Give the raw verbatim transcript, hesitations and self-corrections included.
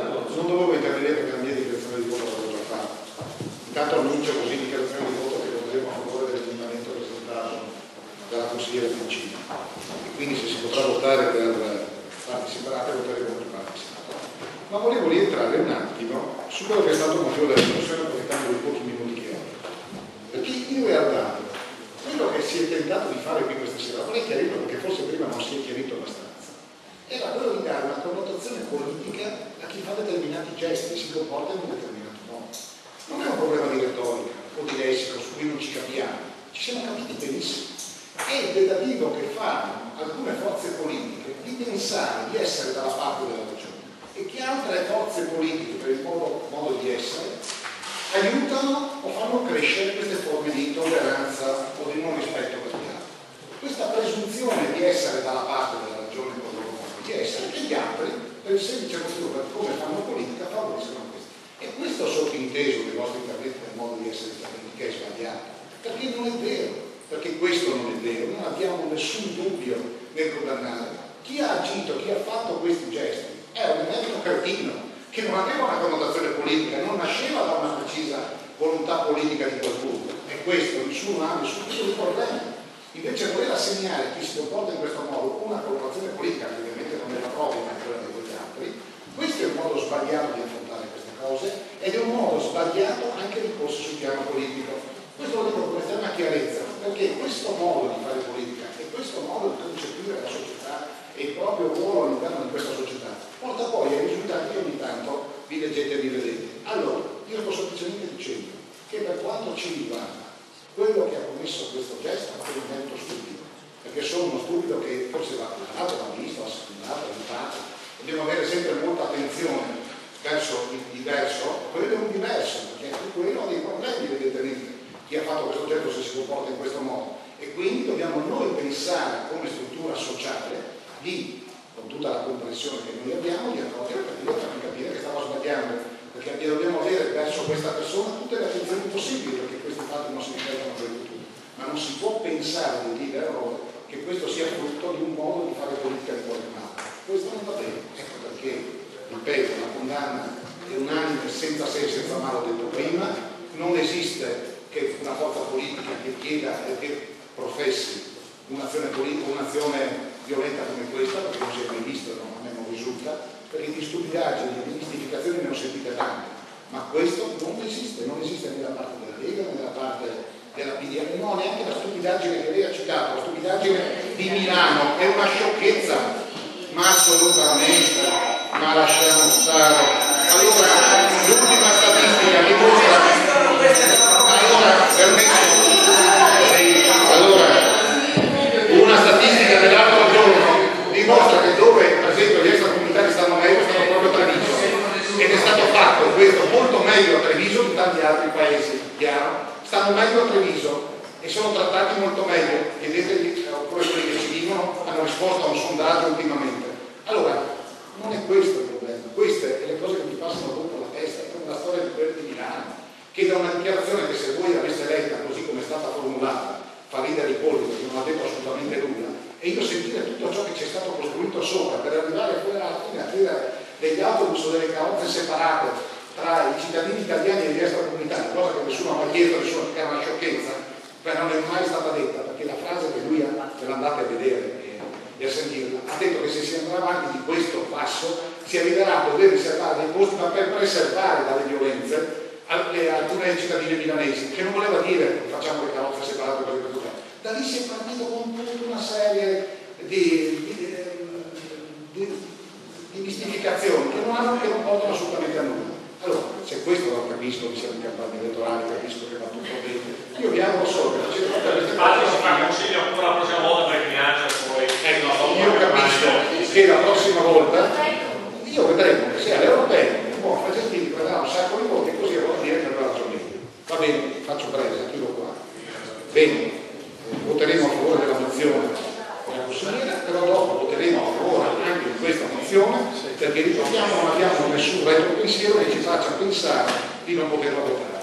non dovevo intervenire perché la mia dichiarazione di voto l'avevo già fatta. Intanto annuncio così dichiarazione di voto che voteremo a favore dell'emendamento presentato dalla consigliera Pincini. E quindi se si potrà votare per parti separate, voteremo per parti separate. Ma volevo rientrare un attimo su quello che è stato il motivo della discussione, approfittando dei pochi minuti che ho. Perché in realtà quello che si è tentato di fare qui questa sera, vorrei chiarirlo perché forse prima non si è chiarito abbastanza, era quello di dare una connotazione politica a chi fa determinati gesti e si comporta in un determinato modo. Non è un problema di retorica o di lessico su cui non ci capiamo, ci siamo capiti benissimo. È il tentativo che fanno alcune forze politiche di pensare di essere dalla parte della ragione e che altre forze politiche, per il modo, modo di essere, aiutano o fanno crescere queste forme di intolleranza o di non rispetto per gli altri. Questa presunzione di essere dalla parte della ragione con loro modo di essere, che gli altri, per il semplice motivo per come fanno politica, favoriscono questo. E questo sottinteso dei vostri interventi, del modo di essere intervenuti, che è sbagliato, perché non è vero, perché questo non è vero, non abbiamo nessun dubbio nel condannare. Chi ha agito, chi ha fatto questi gesti, è un evento cretino, che non aveva una connotazione politica, non nasceva da una precisa volontà politica di qualcuno, e questo nessuno ha nessun tipo di problema. Invece voler assegnare chi si comporta in questo modo una connotazione politica, che ovviamente non è la propria ma è quella degli altri, questo è un modo sbagliato di affrontare queste cose ed è un modo sbagliato anche di porsi sul piano politico. Questo lo dico con estrema chiarezza, perché questo modo di fare politica e questo modo di concepire la società e il proprio ruolo all'interno di questa società porta poi ai risultati che ogni tanto vi leggete e vi vedete. Allora, io sto semplicemente dicendo che per quanto ci riguarda, quello che ha commesso questo gesto è un evento stupido, perché sono uno stupido che forse va parlato, va visto, va secondato, va aiutato. Dobbiamo avere sempre molta attenzione verso il diverso, quello è un diverso, perché anche quello ha dei problemi, evidentemente, chi ha fatto questo gesto se si comporta in questo modo. E quindi dobbiamo noi pensare come struttura sociale di, con tutta la comprensione che noi abbiamo, di accogliere per dire, per capire che stava sbagliando, perché dobbiamo avere verso questa persona tutte le attenzioni possibili perché questi fatti non si ripetano per il futuro. Ma non si può pensare di dire errore che questo sia frutto di un modo di fare politica di qualche modo. Questo non va bene, ecco perché, ripeto, la condanna è unanime, senza se e senza male, ho detto prima, non esiste che una forza politica che chieda e che professi un'azione politica, un'azione violenta come questa, perché non si è mai visto, no? A me non risulta, perché di stupidaggini, di mistificazioni ne ho sentite tante, ma questo non esiste, non esiste né da parte della Lega né da parte della P D M, no, neanche la stupidaggine che lei ha citato, la stupidaggine di Milano, è una sciocchezza, ma assolutamente, ma lasciamo stare. Allora, l'ultima statistica mi mostra, allora, permesso, allora, una statistica dell'altro giorno dimostra che dove per esempio gli extracomunitari stanno meglio stanno proprio a Treviso, ed è stato fatto questo molto meglio a Treviso di tanti altri paesi, chiaro? Stanno meglio a Treviso e sono trattati molto meglio, chiedetegli, oppure quelli che ci dicono hanno risposto a un sondaggio ultimamente. Allora, non è questo il problema, queste sono le cose che mi passano dopo la testa, è come la storia di quelli di Milano, che da una dichiarazione che se voi aveste letta così come è stata formulata fa ridere i polli perché non ha detto assolutamente nulla, e io sentire tutto ciò che c'è stato costruito sopra per arrivare poi alla fine a dire degli autobus o delle carrozze separate tra i cittadini italiani e gli extracomunitari, cosa che nessuno ha mai chiesto, nessuno che era una sciocchezza, ma non è mai stata detta, perché la frase che lui ha, se l'andate a vedere e, e a sentirla, ha detto che se si andrà avanti di questo passo si arriverà a dover riservare dei posti, ma per preservare dalle violenze alle, alcune cittadine milanesi, che non voleva dire facciamo le carrozze separate per questo genere. Da lì si è partito con tutta una serie di, di, di, di mistificazioni che non, hanno, che non portano assolutamente a nulla. Allora, se questo lo capisco, che siamo in campagna elettorale, capisco che va tutto bene, io vi auguro solo che facete tutte queste cose. Si fa consiglio ancora la prossima volta perché minaccia poi. Ecco, io capisco che la prossima volta, io vedremo che sia l'europeo, buon Facentini prenderà un sacco di voti e così vuol dire che aveva ragione. Va bene, faccio presa, chiudo qua. Bene, voteremo a favore della mozione della consigliera, però dopo voteremo a favore anche di questa mozione perché ricordiamo non abbiamo nessun retropensiero che ci faccia pensare di non poterla votare.